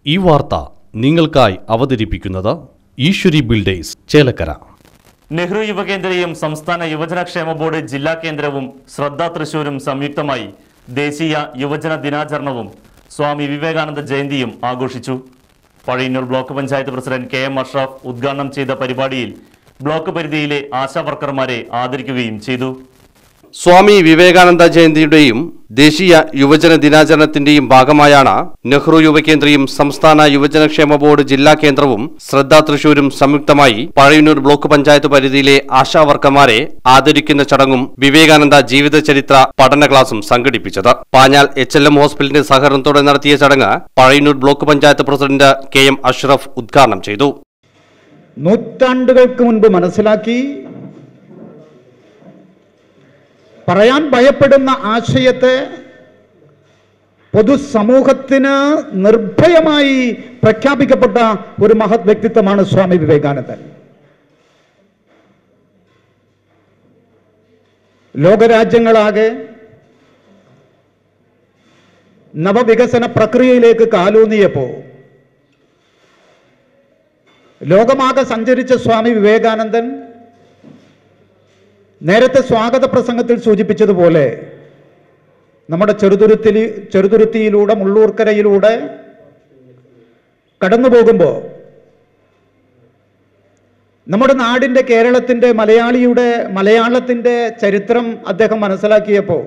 ഈ വാർത്ത നിങ്ങൾക്കായി അവതരിപ്പിക്കുന്നത് ഈശ്വരി ബിൽഡേഴ്സ് ചേലക്കര. നെഹ്റു യുവകേന്ദ്രയും സംസ്ഥാന യുവജനക്ഷേമ ബോർഡ് ജില്ലാ കേന്ദ്രവും ശ്രദ്ധ തൃശൂരും സംയുക്തമായി ദേശീയ യുവജന ദിനാചരണവും സ്വാമി വിവേകാനന്ദ ജയന്തിയും ആഘോഷിച്ചു. Pazhayannur block panchayat president K M Ashraf ഉദ്ഘാടനം ചെയ്ത പരിപാടിയിൽ ബ്ലോക്ക് പരിധിയിലെ ആശാ വർക്കർമാരെ ആദരിക്കുകയും ചെയ്തു. സ്വാമി വിവേകാനന്ദ ജയന്തിയുടെയും ദേശീയ യുവജന ദിനാചരണത്തിന്റെയും ഭാഗമായാണ് നെഹ്റു യുവകേന്ദ്രയും സംസ്ഥാന യുവജനക്ഷേമ ബോർഡ് ജില്ലാ കേന്ദ്രവും ശ്രദ്ധ തൃശൂരും സംയുക്തമായി പഴയന്നൂർ ബ്ലോക്ക് പഞ്ചായത്ത് പരിധിയിലെ ആശാ വർക്കർമാരെ ആദരിക്കുന്ന ചടങ്ങും വിവേകാനന്ദ ജീവിത ചരിത്ര പഠന ക്ലാസും സംഘടിപ്പിച്ചത്. പാഞ്ഞാൽ HLM ഹോസ്പിറ്റലിന്റെ സഹകരണത്തോടെ നടത്തിയ ചടങ്ങ് Pazhayannur block panchayat president K M Ashraf ഉദ്ഘാടനം ചെയ്തു. നൂറ്റാണ്ടുകൾക്ക് മുൻപ് മനസ്സിലാക്കി പറയാൻ ഭയപ്പെടുന്ന ആശയത്തെ പൊതുസമൂഹത്തിന് നിർഭയമായി പ്രഖ്യാപിക്കപ്പെട്ട ഒരു മഹത് വ്യക്തിത്വമാണ് സ്വാമി വിവേകാനന്ദൻ. ലോകരാജ്യങ്ങളാകെ നവവികസന പ്രക്രിയയിലേക്ക് കാലൂന്നിയപ്പോൾ ലോകമാകെ സഞ്ചരിച്ച സ്വാമി വിവേകാനന്ദൻ നേരത്തെ സ്വാഗത പ്രസംഗത്തിൽ സൂചിപ്പിച്ചതുപോലെ നമ്മുടെ ചെറുതുരുത്തിയിലൂടെ മുള്ളൂർക്കരയിലൂടെ കടന്നു പോകുമ്പോൾ നമ്മുടെ നാടിൻ്റെ കേരളത്തിൻ്റെ മലയാളത്തിൻ്റെ ചരിത്രം അദ്ദേഹം മനസ്സിലാക്കിയപ്പോൾ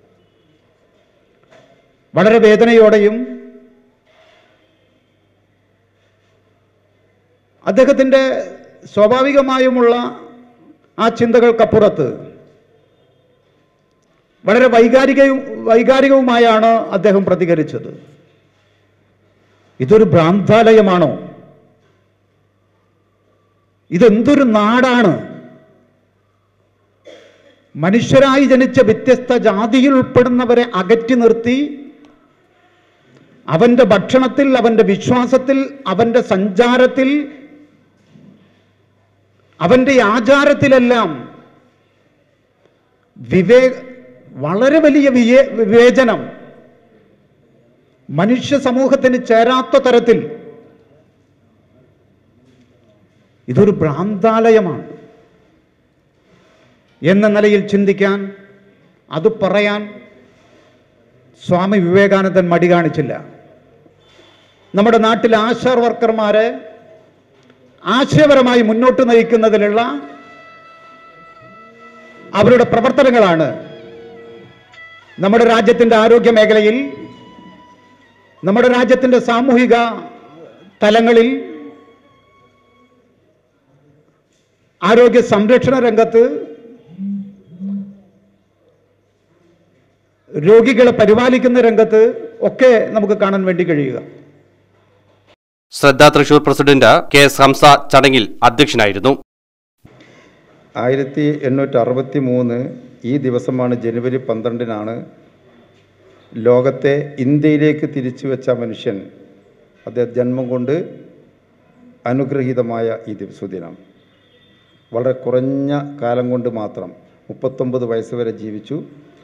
വളരെ വേദനയോടെയും അദ്ദേഹത്തിൻ്റെ സ്വാഭാവികമായുമുള്ള ആ ചിന്തകൾക്കപ്പുറത്ത് വളരെ വൈകാരികവുമായാണ് അദ്ദേഹം പ്രതികരിച്ചത്. ഇതൊരു ഭ്രാന്താലയമാണോ? ഇതെന്തൊരു നാടാണ്? മനുഷ്യരായി ജനിച്ച വ്യത്യസ്ത ജാതിയിൽ ഉൾപ്പെടുന്നവരെ അകറ്റി നിർത്തി അവൻ്റെ ഭക്ഷണത്തിൽ, അവൻ്റെ വിശ്വാസത്തിൽ, അവൻ്റെ സഞ്ചാരത്തിൽ, അവൻ്റെ ആചാരത്തിലെല്ലാം വളരെ വലിയ വിവേചനം, മനുഷ്യ സമൂഹത്തിന് ചേരാത്ത തരത്തിൽ ഇതൊരു ഭ്രാന്താലയമാണ് എന്ന നിലയിൽ ചിന്തിക്കാൻ, അത് പറയാൻ സ്വാമി വിവേകാനന്ദൻ മടി കാണിച്ചില്ല. നമ്മുടെ നാട്ടിലെ ആശാ വർക്കർമാരെ ആശയപരമായി മുന്നോട്ട് നയിക്കുന്നതിനുള്ള അവരുടെ പ്രവർത്തനങ്ങളാണ് നമ്മുടെ രാജ്യത്തിൻ്റെ ആരോഗ്യ മേഖലയിൽ, നമ്മുടെ രാജ്യത്തിൻ്റെ സാമൂഹിക തലങ്ങളിൽ, ആരോഗ്യ സംരക്ഷണ രംഗത്ത്, രോഗികളെ പരിപാലിക്കുന്ന രംഗത്ത് ഒക്കെ നമുക്ക് കാണാൻ വേണ്ടി കഴിയുക. Shraddha Thrissur president K S Hamza ചടങ്ങിൽ അധ്യക്ഷനായിരുന്നു. 1863 ഈ ദിവസമാണ്, ജനുവരി 12 ലോകത്തെ ഇന്ത്യയിലേക്ക് തിരിച്ചു വെച്ച മനുഷ്യൻ, അദ്ദേഹം ജന്മം കൊണ്ട് അനുഗ്രഹീതമായ ഈ സുദിനം. വളരെ കുറഞ്ഞ കാലം കൊണ്ട് മാത്രം 39 വയസ്സ് വരെ ജീവിച്ചു.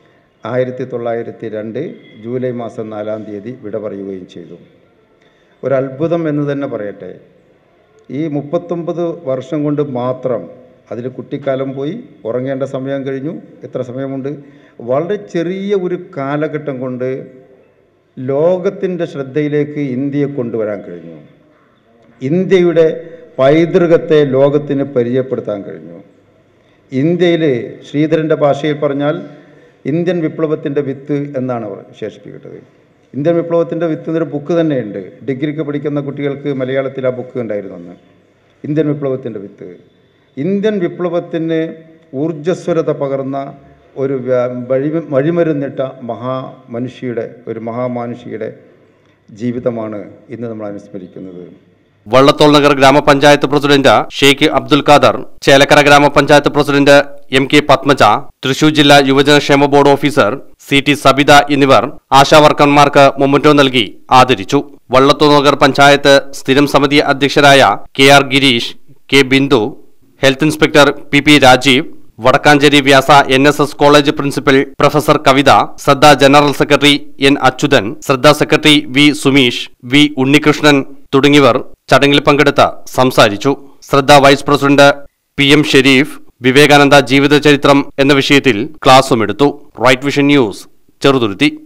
1902 ജൂലൈ മാസം 4 വിട പറയുകയും ചെയ്തു. ഒരത്ഭുതം എന്ന് തന്നെ പറയട്ടെ. ഈ 39 വർഷം കൊണ്ട് മാത്രം, അതിൽ കുട്ടിക്കാലം പോയി, ഉറങ്ങേണ്ട സമയം കഴിഞ്ഞു, എത്ര സമയമുണ്ട്, വളരെ ചെറിയ ഒരു കാലഘട്ടം കൊണ്ട് ലോകത്തിൻ്റെ ശ്രദ്ധയിലേക്ക് ഇന്ത്യയെ കൊണ്ടുവരാൻ കഴിഞ്ഞു. ഇന്ത്യയുടെ പൈതൃകത്തെ ലോകത്തിന് പരിചയപ്പെടുത്താൻ കഴിഞ്ഞു. ഇന്ത്യയിൽ ശ്രീധരൻ്റെ ഭാഷയിൽ പറഞ്ഞാൽ ഇന്ത്യൻ വിപ്ലവത്തിൻ്റെ വിത്ത് എന്നാണ് വിശേഷിപ്പിക്കുന്നത്. ഇന്ത്യൻ വിപ്ലവത്തിൻ്റെ വിത്ത് എന്നൊരു ബുക്ക് തന്നെയുണ്ട്. ഡിഗ്രിക്ക് പഠിക്കുന്ന കുട്ടികൾക്ക് മലയാളത്തിൽ ആ ബുക്ക് ഉണ്ടായിരുന്നു അന്ന്. ഇന്ത്യൻ വിപ്ലവത്തിൻ്റെ വിത്ത്. ഇന്ത്യൻ വിപ്ലവത്തിന് ഊർജ്ജസ്വരത പകർന്ന ഒരു വഴിമരുന്നിട്ട മഹാമാനുഷിയുടെ ജീവിതമാണ് ഇന്ന് നമ്മൾ അനുസ്മരിക്കുന്നത്. വള്ളത്തോൾ നഗർ ഗ്രാമപഞ്ചായത്ത് പ്രസിഡന്റ് ഷെയ്ഖ് അബ്ദുൽ ഖാദർ, ചേലക്കര ഗ്രാമപഞ്ചായത്ത് പ്രസിഡന്റ് MK പത്മജ, തൃശൂർ ജില്ലാ യുവജനക്ഷേമ ബോർഡ് ഓഫീസർ CT സബിത എന്നിവർ ആശാ വർക്കർമാർക്ക് മൊമെന്റോ നൽകി ആദരിച്ചു. വള്ളത്തോൾ നഗർ പഞ്ചായത്ത് സ്ഥിരം സമിതി അധ്യക്ഷരായ KR Girish, K Bindu, health inspector PP Rajeev, Vadakkanchery Vyasa NSS college principal professor Kavitha, Shraddha general secretary N. Achuthan, Shraddha secretary V. Sumeesh, V. Unnikrishnan തുടങ്ങിയവർ ചടങ്ങിൽ പങ്കെടുത്ത് സംസാരിച്ചു. Shraddha vice president PM Sherif Vivekananda ജീവിതചരിത്രം എന്ന വിഷയത്തിൽ ക്ലാസുമെടുത്തു. Right vision news, Cheruthuruthy.